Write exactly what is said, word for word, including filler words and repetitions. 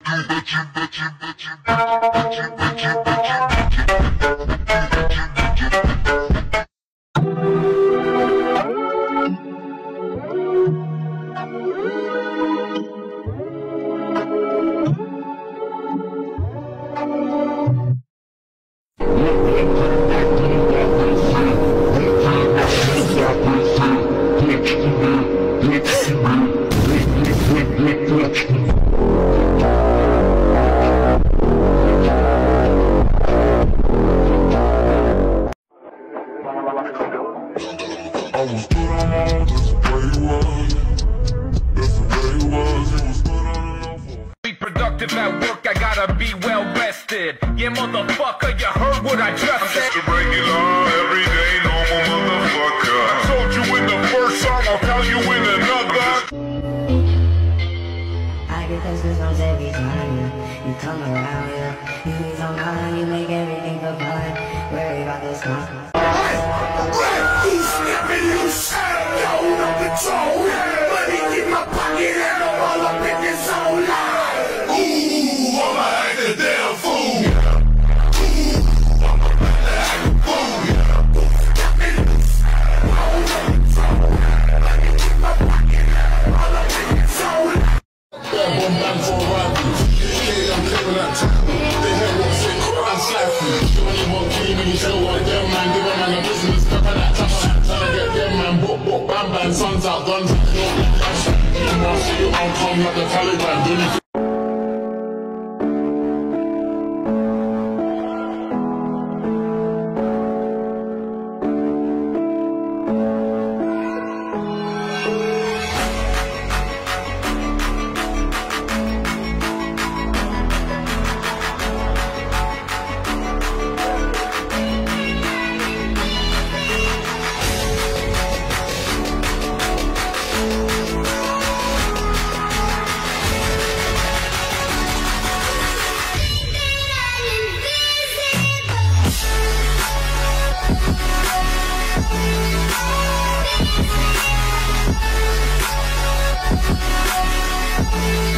Productive at work, I gotta be well rested. Yeah, motherfucker, you heard what I just I'm said. just a regular, everyday, normal motherfucker. I told you in the first song, I'll tell you in another. I get those goosebumps every time yeah. You come around, yeah. You be so mine, you make everything feel fine. Worry about this one. He's snapping loose, out of control. Money in my pocket and I'm all up in this whole line. Ooh, I'm a act a damn fool. Ooh, I'm a act a fool. Snapping loose, out of control. Money in my pocket and I'm all up in this whole line. Bad one bang for a rival. Yeah, I'm clearing that time. They hear what's it, I'm slapping. You only want clean when you tell what them man, give a man a business. Tryna get them man, bop bop bam bam, suns out, guns out, no black dash. You must see your arm come like the Taliban, don't you? We'll be right back.